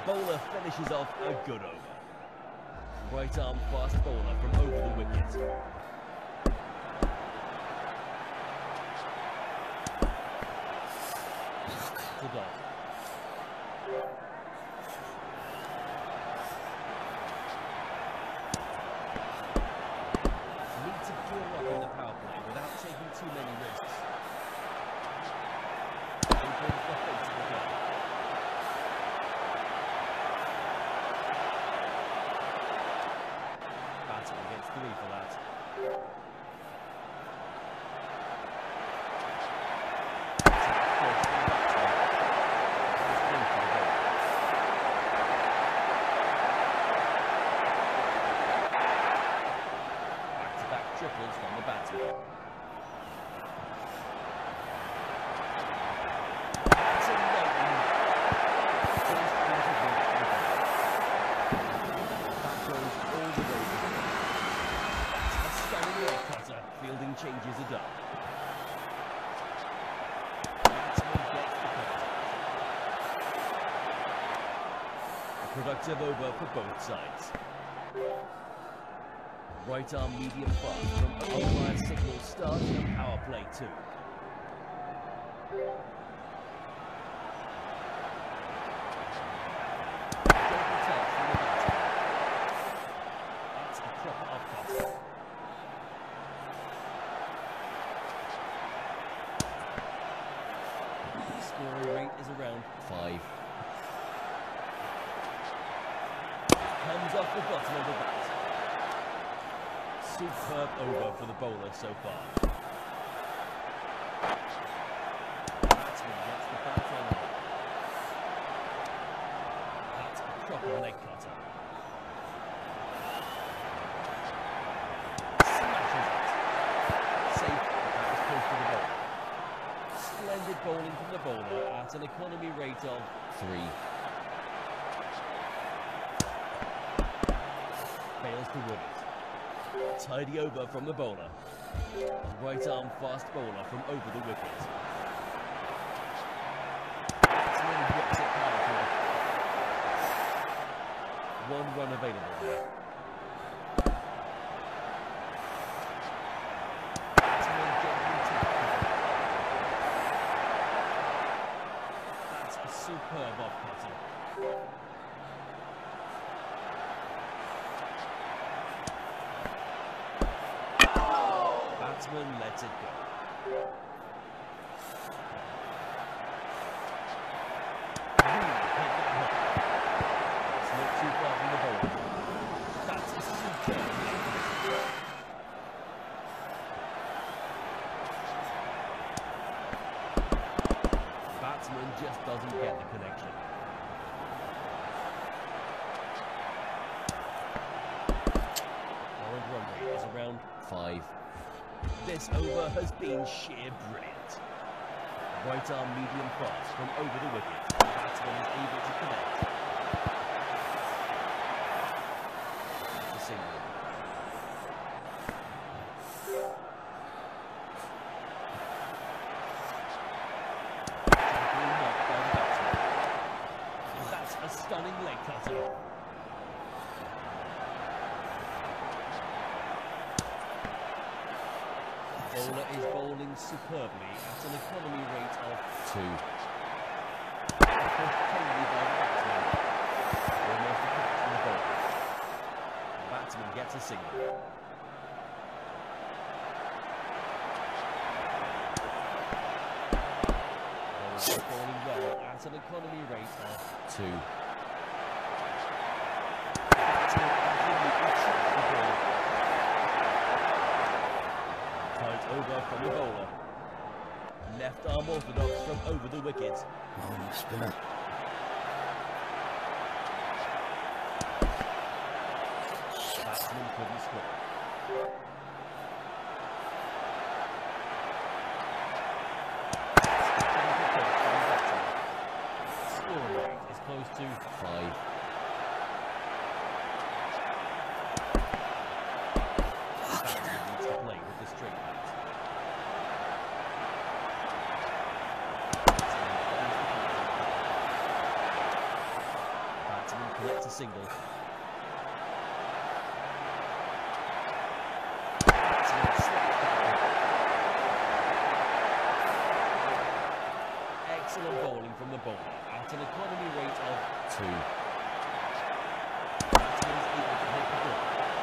Bowler finishes off a good over. Right arm fast bowler from over the wicket. To dot. Need to gear up in the power play without taking too many risks. Opens the face of the goal. Batsman gets 3 for that. Back-to-back triples from the batsman. Fielding changes are done. Batsman gets the cut. A productive over for both sides. Right arm medium fast from umpire signal start and power play 2. Gentle touch from the batsman. That's a proper upcut. Scoring rate is around 5. Comes off the bottom of the bat. Superb over for the bowler so far. Batsman gets the bat on. That's a proper leg cutter. Smashes it. Safe, that was close to the bowler. Splendid bowling from the bowler at an economy rate of 3. Fails to win it. Tidy over from the bowler. Right arm fast bowler from over the wicket. Batsman whips it powerfully. 1 run available there. Batsman gently tapped. That's a superb off-cutter. Batsman lets it go. It's not too far from the bowler. That's a superb hit. Batsman just doesn't get the connection. Current run rate is around 5. This over has been sheer brilliant. Right arm medium fast from over the wicket. The batsman is able to connect. It's a single. Gently knocked by the batsman. That's a stunning leg cutter. Bowler is bowling superbly at an economy rate of 2. Pushed totally by the batsman. Almost a catch from the bowler. The batsman gets a single. Bowler is bowling well at an economy rate of 2. Batsman absolutely chucks the ball. Tight over from the bowler. Left arm orthodox from over the wicket. Oh, spinner. Batsman couldn't score. Scoring rate is close to 5. Batsman needs to play with the straight bat. collects a single. Excellent bowling from the bowler at an economy rate of 2. Batsman is able to hit the ball.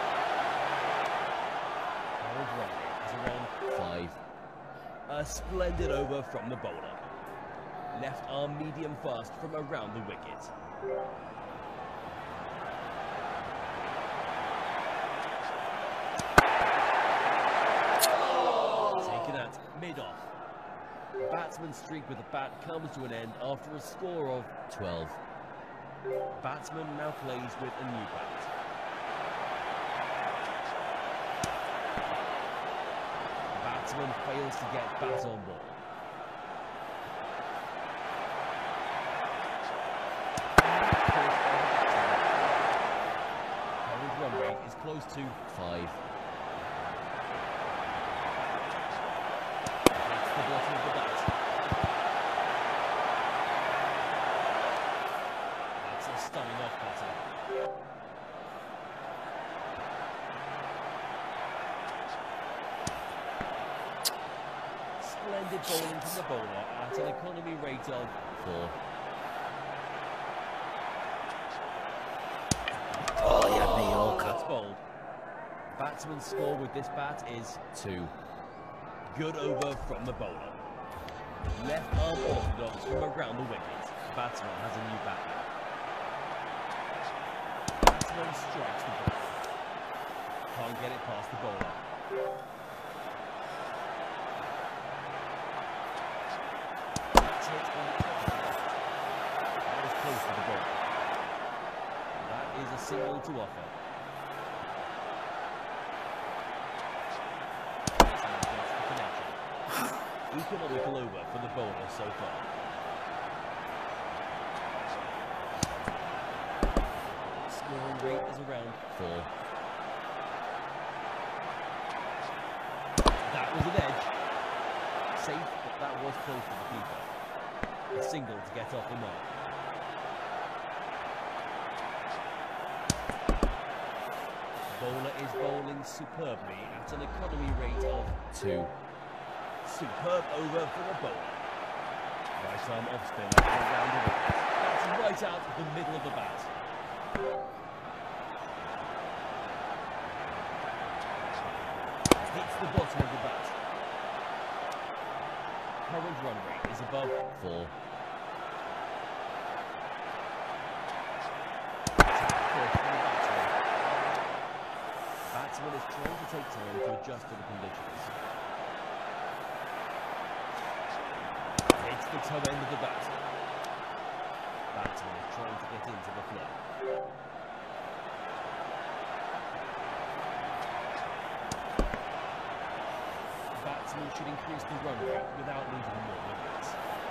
Current run rate is around 5. A splendid over from the bowler. Left arm medium fast from around the wicket. Taken at mid-off. Batsman's streak with the bat comes to an end after a score of 12. Batsman now plays with a new bat. Batsman fails to get bat on ball. Current run rate is close to 5. Hits the bottom of the bat. That's a stunning off-cutter. Splendid bowling from the bowler at an economy rate of 4. Oh, you had me all That's bowled. Batsman's score with this bat is 2. Good over from the bowler. Left arm orthodox from around the wicket. Batsman has a new bat now. Batsman strikes the ball. Can't get it past the bowler. That's hit on the top of the bat. That was close to the bowler. That is a single to offer. Batsman gets the connection. Economical over for the bowler so far. Scoring rate is around 4. That was an edge. Safe, but that was close to the keeper. A single to get off the mark. Bowler is bowling superbly at an economy rate of 2. Superb over for the bowler. Right arm off spin around the wicket. That's right out the middle of the bat. Hits the bottom of the bat. Current run rate is above 4. Batsman is trying to take time to adjust to the conditions. Hits the toe end of the bat. Batsman is trying to get into the flow. Batsman should increase the run rate without losing more wickets.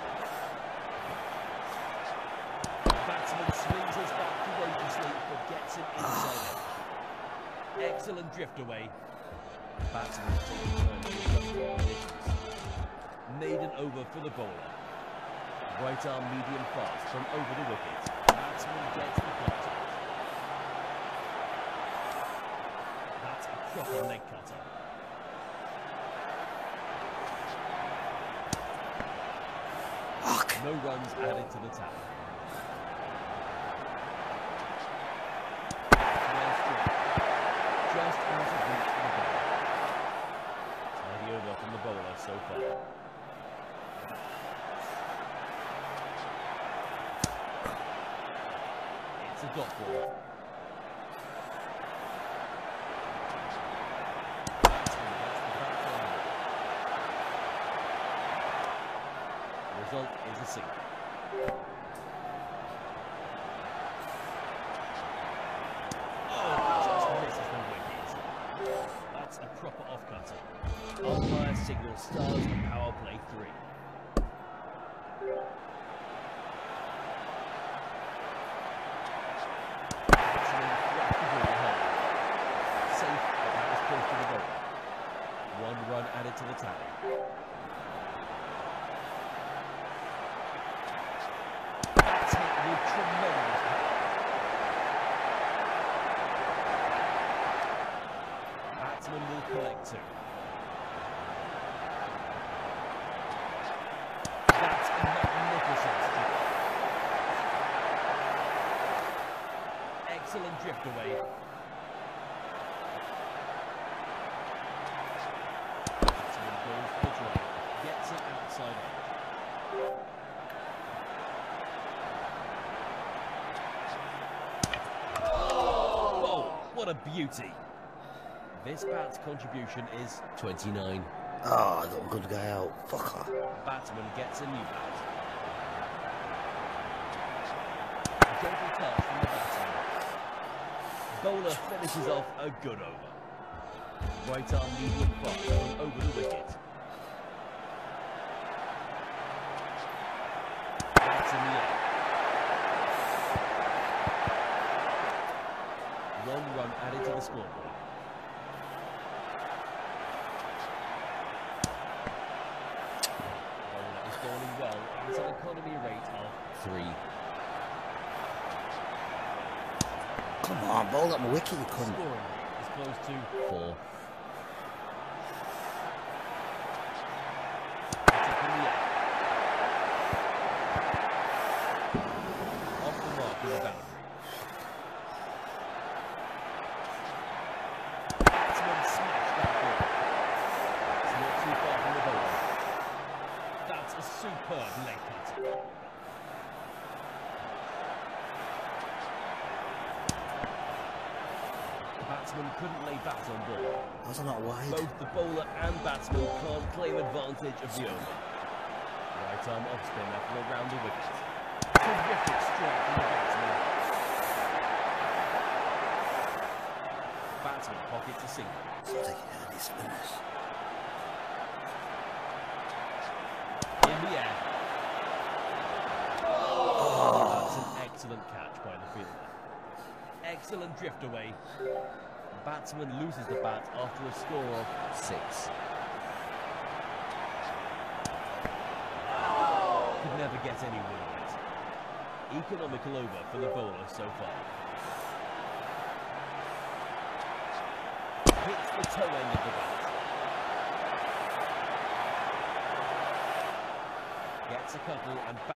Batsman swings his bat courageously but gets it inside edge. Excellent drift away. Batsman is taking time to adjust to conditions. Maiden over for the bowler. Right arm medium fast from over the wicket. Batsman gets the contact. That's a proper leg cutter. No runs added to the tally. Well struck. Just out of reach for the bowler. Tidy over from the bowler so far. It's a dot ball. Batsman gets the bat on. Result is a single. Oh, just misses the wicket. That's a proper off-cutter. Umpire signal stars for power play 3. Batsman thrust the ball home. Safe, but that was close to the bowler. 1 run added to the tally. Excellent drift away. Batsman goes for the drive. Gets it outside edge. Oh, what a beauty. This bat's contribution is 29. Oh, I got a good guy out. Fucker. Batsman gets a new bat. A gentle touch from the batsman. Bowler finishes off a good over. Right arm medium fast from over the wicket. That's in the air. 1 run added to the scoreboard. Bowler is bowling well at an economy rate of 3. Come on, bowl at my wicket, you cunt. Scoring is close to 4. It's up in the air. Off the mark in the boundary. Batsman smashed that ball. It's not too far from the bowler. That's a superb leg cut. Batsman couldn't lay bat on ball. Was I not wide? Both the bowler and batsman can't claim advantage of the over. Right arm off spinner from around the wicket. Terrific strike from the batsman. Batsman pockets a single. I'll take it out, these spinners. In the air. That's an excellent catch by the fielder. Excellent drift away. Batsman loses the bat after a score of 6. Could never get any win on it. Economical over for the bowler so far. Hits the toe end of the bat. Gets a couple and